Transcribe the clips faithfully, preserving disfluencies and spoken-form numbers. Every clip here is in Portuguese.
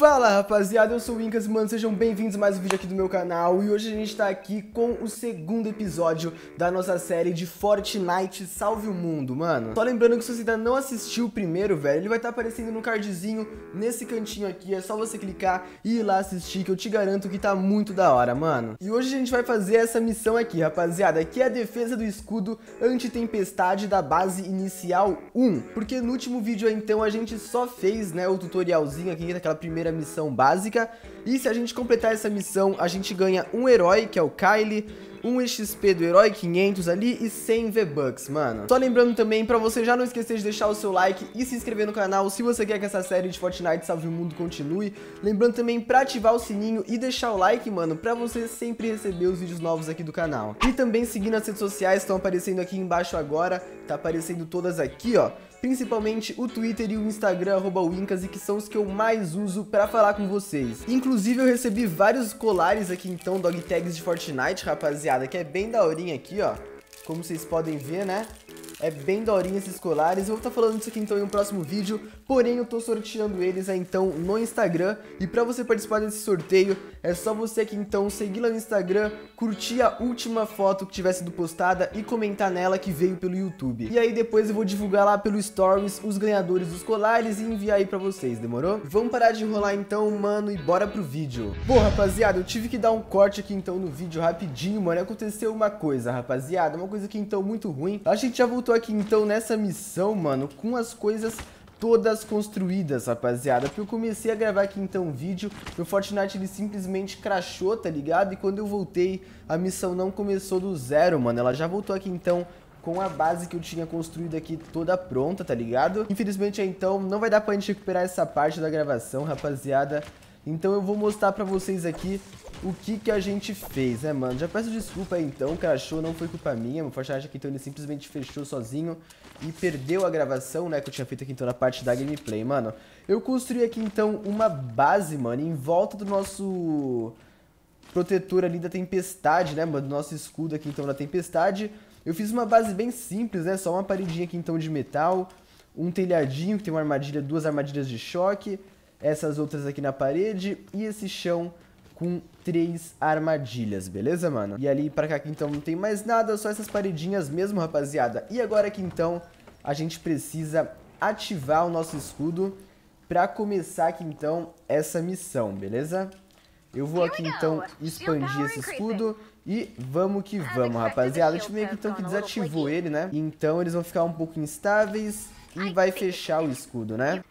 Fala rapaziada, eu sou o Incas, mano, sejam bem-vindos a mais um vídeo aqui do meu canal. E hoje a gente tá aqui com o segundo episódio da nossa série de Fortnite Salve o Mundo, mano. Só lembrando que se você ainda não assistiu o primeiro, velho, ele vai estar aparecendo no cardzinho, nesse cantinho aqui. É só você clicar e ir lá assistir, que eu te garanto que tá muito da hora, mano. E hoje a gente vai fazer essa missão aqui, rapaziada, que é a defesa do escudo anti-tempestade da base inicial um. Porque no último vídeo, então, a gente só fez, né, o tutorialzinho aqui daquela primeira missão básica, e se a gente completar essa missão, a gente ganha um herói, que é o Kyle, um X P do herói, quinhentos ali, e cem V-Bucks, mano. Só lembrando também, pra você já não esquecer de deixar o seu like e se inscrever no canal, se você quer que essa série de Fortnite Salve o Mundo continue. Lembrando também pra ativar o sininho e deixar o like, mano, pra você sempre receber os vídeos novos aqui do canal. E também seguir nas redes sociais, estão aparecendo aqui embaixo agora, tá aparecendo todas aqui, ó. Principalmente o Twitter e o Instagram, arroba Wincas, e que são os que eu mais uso pra falar com vocês. Inclusive eu recebi vários colares aqui então, dog tags de Fortnite, rapaziada, que é bem daorinha aqui, ó. Como vocês podem ver, né? É bem daorinha esses colares. Eu vou estar falando disso aqui então em um próximo vídeo, porém eu tô sorteando eles aí, então no Instagram. E pra você participar desse sorteio, é só você aqui então seguir lá no Instagram, curtir a última foto que tiver sido postada e comentar nela que veio pelo YouTube. E aí depois eu vou divulgar lá pelo Stories os ganhadores dos colares e enviar aí pra vocês, demorou? Vamos parar de enrolar então, mano, e bora pro vídeo. Bom, rapaziada, eu tive que dar um corte aqui então no vídeo rapidinho, mano. Aconteceu uma coisa, rapaziada, uma coisa aqui então muito ruim. A gente já voltou aqui então nessa missão, mano, com as coisas todas construídas, rapaziada, porque eu comecei a gravar aqui então um vídeo, o Fortnite ele simplesmente crashou, tá ligado? E quando eu voltei, a missão não começou do zero, mano, ela já voltou aqui então com a base que eu tinha construído aqui toda pronta, tá ligado? Infelizmente então não vai dar pra gente recuperar essa parte da gravação, rapaziada. Então eu vou mostrar pra vocês aqui o que que a gente fez, né, mano? Já peço desculpa aí, então, crashou, não foi culpa minha. O Fortnite aqui, então, ele simplesmente fechou sozinho e perdeu a gravação, né, que eu tinha feito aqui, então, na parte da gameplay, mano. Eu construí aqui, então, uma base, mano, em volta do nosso protetor ali da tempestade, né, mano? Do nosso escudo aqui, então, da tempestade. Eu fiz uma base bem simples, né, só uma paredinha aqui, então, de metal, um telhadinho que tem uma armadilha, duas armadilhas de choque, essas outras aqui na parede e esse chão com três armadilhas, beleza, mano? E ali pra cá aqui então não tem mais nada, só essas paredinhas mesmo, rapaziada. E agora aqui então a gente precisa ativar o nosso escudo pra começar aqui então essa missão, beleza? Eu vou aqui então expandir esse escudo e vamos que vamos, rapaziada. A gente meio que então que desativou ele, né? Então eles vão ficar um pouco instáveis e vai fechar o escudo, né?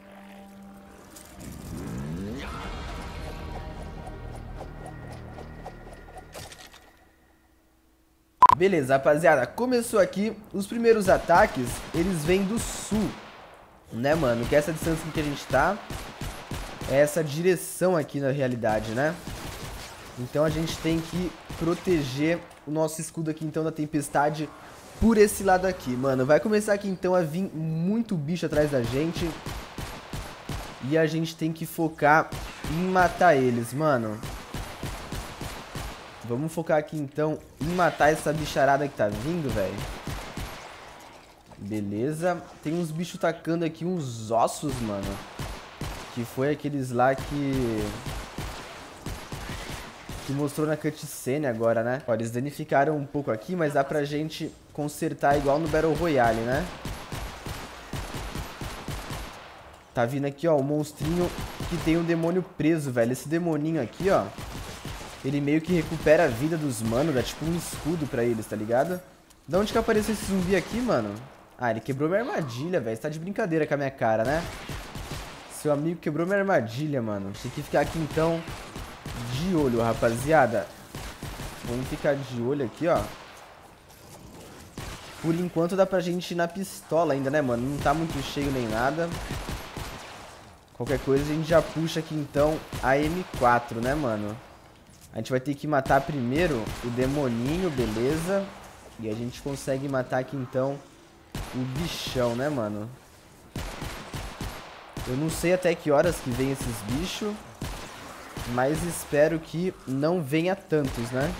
Beleza, rapaziada, começou aqui, os primeiros ataques, eles vêm do sul, né, mano, que é essa distância que a gente tá, é essa direção aqui na realidade, né, então a gente tem que proteger o nosso escudo aqui, então, da tempestade por esse lado aqui, mano, vai começar aqui, então, a vir muito bicho atrás da gente, e a gente tem que focar em matar eles, mano. Vamos focar aqui, então, em matar essa bicharada que tá vindo, velho. Beleza. Tem uns bichos tacando aqui uns ossos, mano. Que foi aqueles lá que... Que mostrou na cutscene agora, né? Ó, eles danificaram um pouco aqui, mas dá pra gente consertar igual no Battle Royale, né? Tá vindo aqui, ó, o monstrinho que tem um demônio preso, velho. Esse demoninho aqui, ó, ele meio que recupera a vida dos manos, dá tipo um escudo pra eles, tá ligado? Da onde que apareceu esse zumbi aqui, mano? Ah, ele quebrou minha armadilha, velho. Você tá de brincadeira com a minha cara, né? Seu amigo quebrou minha armadilha, mano. Tem que ficar aqui, então, de olho, rapaziada. Vamos ficar de olho aqui, ó. Por enquanto dá pra gente ir na pistola ainda, né, mano? Não tá muito cheio nem nada. Qualquer coisa a gente já puxa aqui, então, a M quatro, né, mano? A gente vai ter que matar primeiro o demoninho, beleza? E a gente consegue matar aqui, então, o bichão, né, mano? Eu não sei até que horas que vem esses bichos, mas espero que não venha tantos, né?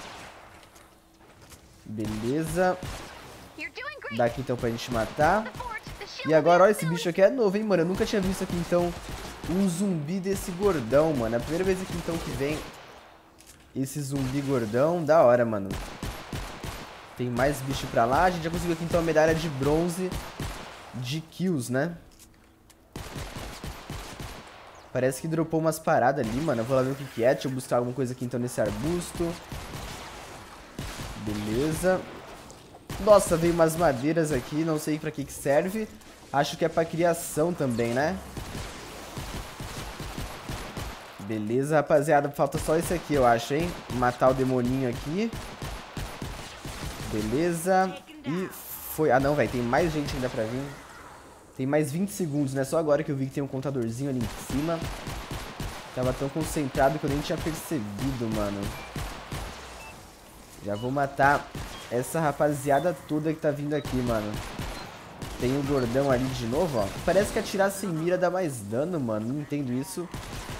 Beleza. Dá aqui, então, pra gente matar. E agora, ó, esse bicho aqui é novo, hein, mano? Eu nunca tinha visto aqui, então, um zumbi desse gordão, mano. É a primeira vez aqui então que vem esse zumbi gordão. Da hora, mano. Tem mais bicho pra lá. A gente já conseguiu aqui então a medalha de bronze de kills, né? Parece que dropou umas paradas ali, mano. Eu vou lá ver o que que é. Deixa eu buscar alguma coisa aqui então nesse arbusto. Beleza. Nossa, veio umas madeiras aqui. Não sei pra que que serve. Acho que é pra criação também, né? Beleza, rapaziada. Falta só esse aqui, eu acho, hein? Matar o demoninho aqui. Beleza. E foi... Ah, não, velho. Tem mais gente ainda pra vir. Tem mais vinte segundos, né? Só agora que eu vi que tem um contadorzinho ali em cima. Tava tão concentrado que eu nem tinha percebido, mano. Já vou matar essa rapaziada toda que tá vindo aqui, mano. Tem o gordão ali de novo, ó. Parece que atirar sem mira dá mais dano, mano. Não entendo isso.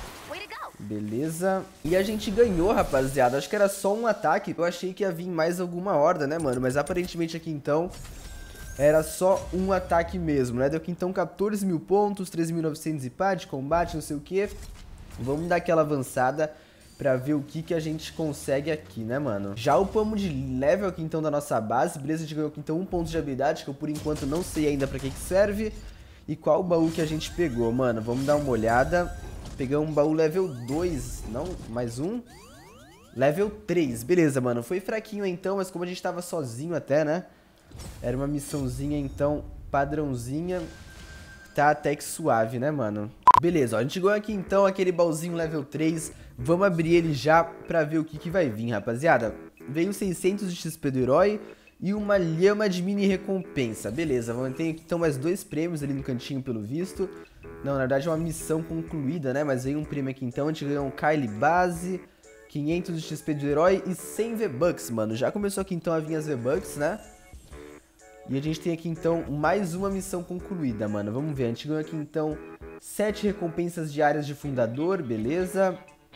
Beleza. E a gente ganhou, rapaziada. Acho que era só um ataque. Eu achei que ia vir mais alguma horda, né, mano? Mas aparentemente aqui, então, era só um ataque mesmo, né? Deu aqui, então, quatorze mil pontos, treze mil e novecentos e pá de combate, não sei o que. Vamos dar aquela avançada pra ver o que que a gente consegue aqui, né, mano? Já upamos de level aqui, então, da nossa base. Beleza, a gente ganhou aqui, então, um ponto de habilidade, que eu, por enquanto, não sei ainda pra que que serve. E qual baú que a gente pegou, mano? Vamos dar uma olhada. Pegamos um baú level dois, não, mais um. Level três, beleza, mano. Foi fraquinho, então, mas como a gente tava sozinho até, né? Era uma missãozinha, então, padrãozinha. Tá até que suave, né, mano? Beleza, ó, a gente ganhou aqui, então, aquele baúzinho level três. Vamos abrir ele já pra ver o que que vai vir, rapaziada. Veio seiscentos de X P do herói e uma lhama de mini recompensa. Beleza, vamos ter aqui, então, mais dois prêmios ali no cantinho, pelo visto. Não, na verdade é uma missão concluída, né? Mas veio um prêmio aqui, então. A gente ganhou um Kylie base, quinhentos de X P do herói e cem V-Bucks, mano. Já começou aqui, então, a vir as V-Bucks, né? E a gente tem aqui, então, mais uma missão concluída, mano. Vamos ver. A gente ganhou aqui, então, sete recompensas diárias de fundador, beleza.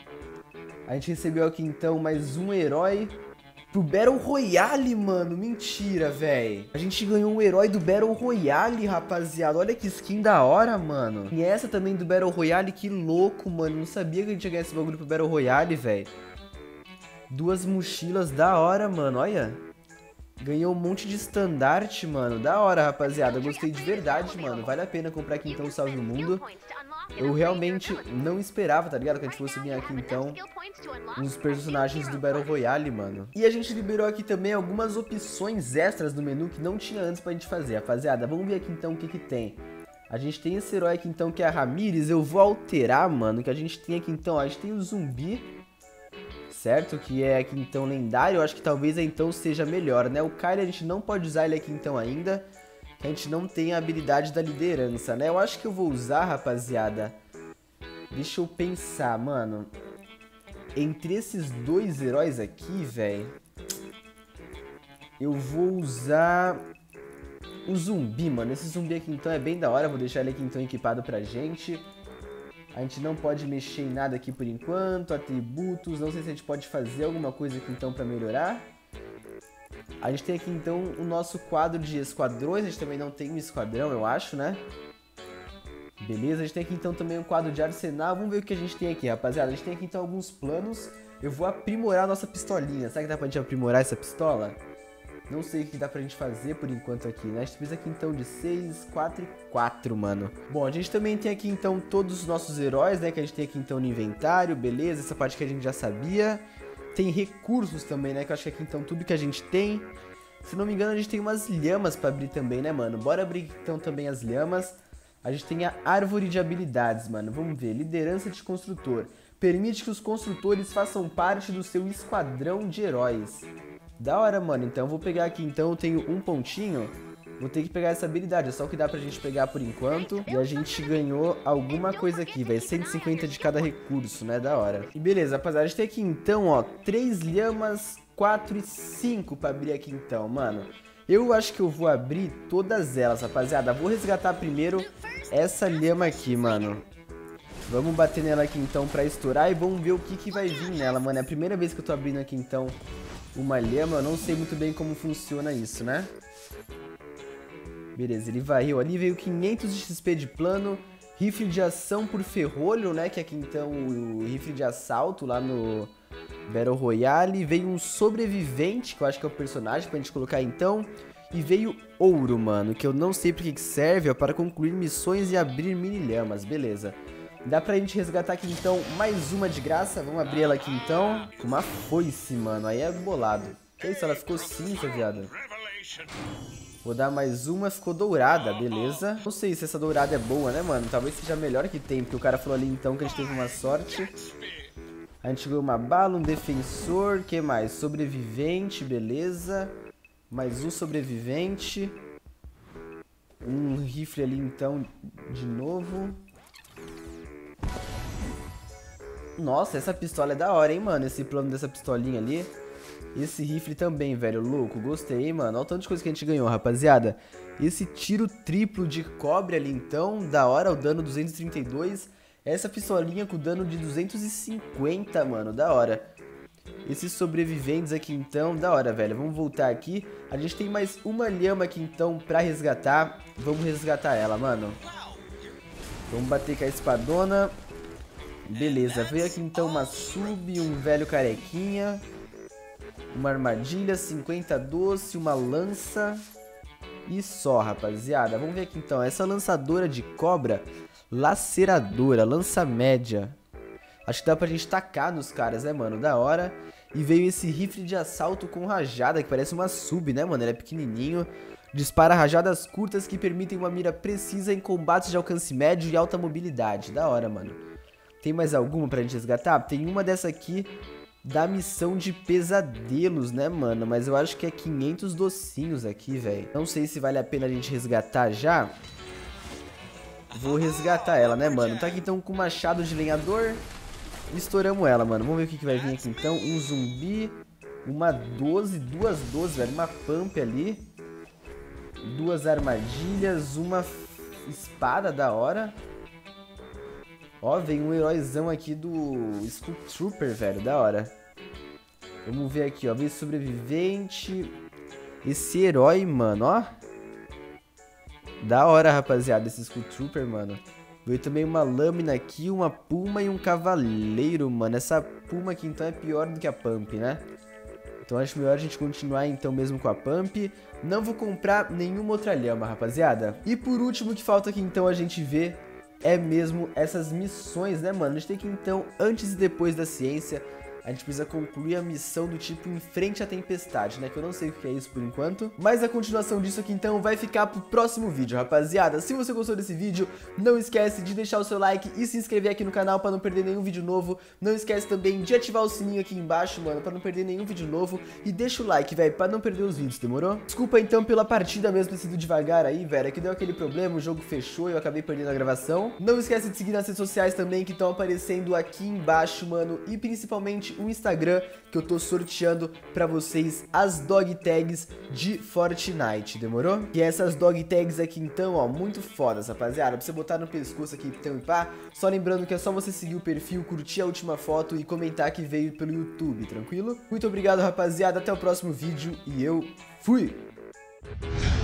A gente recebeu aqui, então, mais um herói pro Battle Royale, mano. Mentira, velho. A gente ganhou um herói do Battle Royale, rapaziada. Olha que skin da hora, mano. E essa também do Battle Royale, que louco, mano. Não sabia que a gente ia ganhar esse bagulho pro Battle Royale, velho. Duas mochilas da hora, mano. Olha. Ganhou um monte de estandarte, mano. Da hora, rapaziada. Gostei de verdade, mano. Vale a pena comprar aqui, então, o Salve o Mundo. Eu realmente não esperava, tá ligado? Que a gente fosse vir aqui, então, uns personagens do Battle Royale, mano. E a gente liberou aqui também algumas opções extras no menu que não tinha antes pra gente fazer, rapaziada. Vamos ver aqui, então, o que que tem. A gente tem esse herói aqui, então, que é a Ramírez. Eu vou alterar, mano, que a gente tem aqui, então, ó, a gente tem o zumbi, certo? Que é aqui, então, lendário. Eu acho que talvez, então, seja melhor, né? O Kylie, a gente não pode usar ele aqui, então, ainda. A gente não tem a habilidade da liderança, né? Eu acho que eu vou usar, rapaziada. Deixa eu pensar, mano. Entre esses dois heróis aqui, velho, eu vou usar o zumbi, mano. Esse zumbi aqui, então, é bem da hora. Vou deixar ele aqui, então, equipado pra gente. A gente não pode mexer em nada aqui por enquanto. Atributos. Não sei se a gente pode fazer alguma coisa aqui, então, pra melhorar. A gente tem aqui, então, o nosso quadro de esquadrões. A gente também não tem um esquadrão, eu acho, né? Beleza, a gente tem aqui, então, também um quadro de arsenal. Vamos ver o que a gente tem aqui, rapaziada. A gente tem aqui, então, alguns planos. Eu vou aprimorar a nossa pistolinha. Será que dá pra gente aprimorar essa pistola? Não sei o que dá pra gente fazer por enquanto aqui, né? A gente precisa aqui, então, de seis, quatro e quatro, mano. Bom, a gente também tem aqui, então, todos os nossos heróis, né? Que a gente tem aqui, então, no inventário. Beleza, essa parte que a gente já sabia. Tem recursos também, né? Que eu acho que aqui, então, tudo que a gente tem. Se não me engano, a gente tem umas lhamas pra abrir também, né, mano? Bora abrir, então, também as lhamas. A gente tem a árvore de habilidades, mano. Vamos ver. Liderança de construtor. Permite que os construtores façam parte do seu esquadrão de heróis. Da hora, mano. Então, eu vou pegar aqui, então, eu tenho um pontinho. Vou ter que pegar essa habilidade. É só o que dá pra gente pegar por enquanto. E a gente ganhou alguma coisa aqui, velho. cento e cinquenta de cada recurso, né? Da hora. E beleza, rapaziada. A gente tem aqui, então, ó, três lhamas, quatro e cinco pra abrir aqui, então, mano. Eu acho que eu vou abrir todas elas, rapaziada. Vou resgatar primeiro essa lhama aqui, mano. Vamos bater nela aqui, então, pra estourar. E vamos ver o que que vai vir nela, mano. É a primeira vez que eu tô abrindo aqui, então, uma lhama. Eu não sei muito bem como funciona isso, né? Beleza, ele varreu ali. Veio quinhentos de X P de plano. rifle de ação por ferrolho, né, que é aqui então o rifle de assalto lá no Battle Royale. Veio um sobrevivente, que eu acho que é o personagem pra gente colocar então. E veio ouro, mano, que eu não sei pra que serve, ó, para concluir missões e abrir mini-lhamas, beleza. Dá pra gente resgatar aqui então mais uma de graça, vamos abrir ela aqui então. Uma foice, mano, aí é bolado. Que isso, ela ficou cinza, viado. Vou dar mais uma, ficou dourada, beleza. Não sei se essa dourada é boa, né, mano, talvez seja a melhor que tem, porque o cara falou ali então que a gente teve uma sorte. A gente ganhou uma bala, um defensor, o que mais? Sobrevivente, beleza. Mais um sobrevivente. Um rifle ali então, de novo. Nossa, essa pistola é da hora, hein, mano. Esse plano dessa pistolinha ali. Esse rifle também, velho, louco. Gostei, hein, mano. Olha o tanto de coisa que a gente ganhou, rapaziada. Esse tiro triplo de cobre ali então, da hora. O dano duzentos e trinta e dois. Essa pistolinha com dano de duzentos e cinquenta, mano, da hora. Esses sobreviventes aqui então, da hora, velho. Vamos voltar aqui. A gente tem mais uma lhama aqui então pra resgatar. Vamos resgatar ela, mano. Vamos bater com a espadona. Beleza, veio aqui então uma sub, um velho carequinha. Uma armadilha, cinquenta doce, uma lança. E só, rapaziada. Vamos ver aqui então, essa lançadora de cobra. Laceradora, lança média. Acho que dá pra gente tacar nos caras, né, mano? Da hora. E veio esse rifle de assalto com rajada, que parece uma sub, né, mano? Ele é pequenininho. Dispara rajadas curtas que permitem uma mira precisa em combates de alcance médio e alta mobilidade. Da hora, mano. Tem mais alguma pra gente resgatar? Tem uma dessa aqui da missão de pesadelos, né, mano? Mas eu acho que é quinhentos docinhos aqui, velho. Não sei se vale a pena a gente resgatar já. Vou resgatar ela, né, mano? Tá aqui então com machado de lenhador. Estouramos ela, mano. Vamos ver o que, que vai vir aqui então. Um zumbi. Uma doze. Duas doze, velho. Uma pump ali. Duas armadilhas. Uma espada da hora. Ó, vem um heróizão aqui do Skull Trooper, velho. Da hora. Vamos ver aqui, ó. Vem sobrevivente. Esse herói, mano, ó. Da hora, rapaziada. Esse Skull Trooper, mano. Veio também uma lâmina aqui, uma puma e um cavaleiro, mano. Essa puma aqui, então, é pior do que a pump, né? Então, acho melhor a gente continuar, então, mesmo com a pump. Não vou comprar nenhuma outra lhama, rapaziada. E por último, o que falta aqui, então, a gente ver é mesmo essas missões, né, mano? A gente tem que, então, antes e depois da ciência... A gente precisa concluir a missão do tipo em frente à tempestade, né? Que eu não sei o que é isso por enquanto. Mas a continuação disso aqui, então, vai ficar pro próximo vídeo, rapaziada. Se você gostou desse vídeo, não esquece de deixar o seu like e se inscrever aqui no canal pra não perder nenhum vídeo novo. Não esquece também de ativar o sininho aqui embaixo, mano, pra não perder nenhum vídeo novo. E deixa o like, velho, pra não perder os vídeos, demorou? Desculpa, então, pela partida mesmo ter sido devagar aí, velho. É que deu aquele problema, o jogo fechou e eu acabei perdendo a gravação. Não esquece de seguir nas redes sociais também, que estão aparecendo aqui embaixo, mano. E principalmente o Instagram, que eu tô sorteando pra vocês as dog tags de Fortnite, demorou? E essas dog tags aqui então, ó, muito fodas, rapaziada, pra você botar no pescoço aqui, então, e pá. Só lembrando que é só você seguir o perfil, curtir a última foto e comentar que veio pelo YouTube, tranquilo? Muito obrigado, rapaziada, até o próximo vídeo e eu fui!